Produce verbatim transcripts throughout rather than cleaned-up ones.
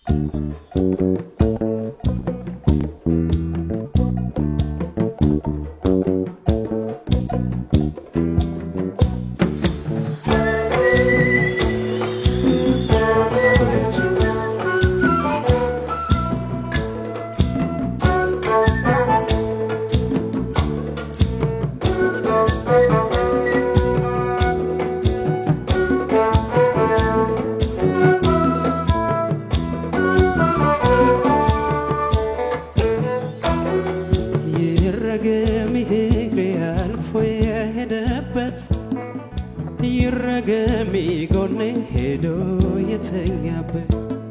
يرقمي قولي هدو يتنيابه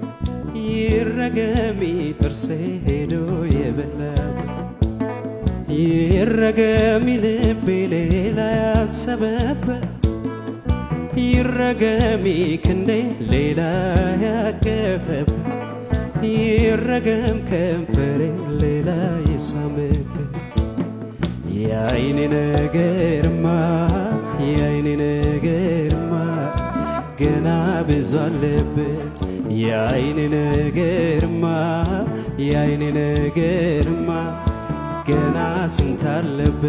يرقمي ترسي هدو يبلاب يرقمي لبي ليلا يسببت يرقمي كندي ليلا يكفب يرقم كنفري ليلا يسامبت يا عيني نغير ما يا عيني نغير ما قنا بزلب يا عيني نغير ما يا عيني نغير ما قنا سنتالب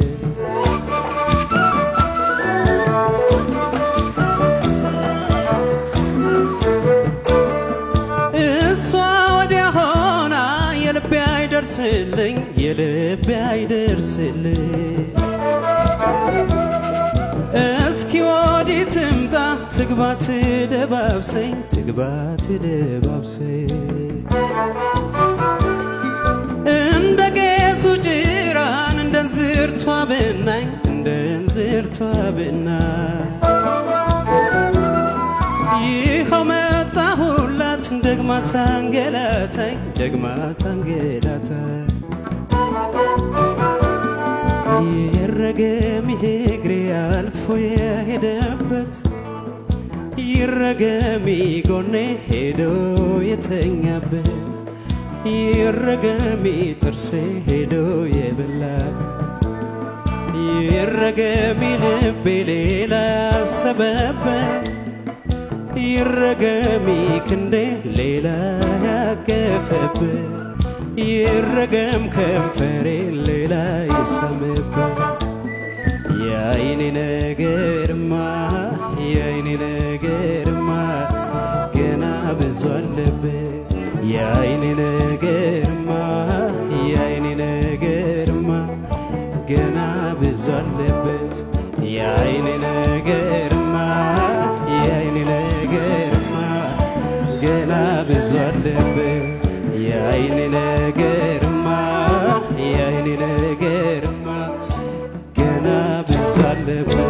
يدرسلኝ የልቤ አይደርስልኝ እስኪ ወዲህ ትምጣ ትግባ ትደባብሰኝ ትግባ ትደባብሰኝ እንደ ጌሱ ጅራን እንደ እንዝርቷ ብናኝ እንደ እንዝርቷ ብናኝ ይኸው መጣሁላት ደግማ ታንገላታኝ ደግማ ታንገላታኝ ይረገም ይግሬ አልፎ የሄደበት ይረገም ጎኔ ሄዶ የተኛበት ይረገም ጥርሴ ሄዶ የበላበት ይረገም ልቤ ሌላ ያሰበበት يرقمي كندي ليلا يقفب يرقم كنفري ليلا يسمب يا عيني نغير ما يا عيني نغير ما قنا بزولب يا عيني نغير ما يا عيني نغير ما قنا بزولب يا عيني نغير ما يا عيني قنا بزولب يا عيني نغير ما يا عيني نغير ما قنا بزولب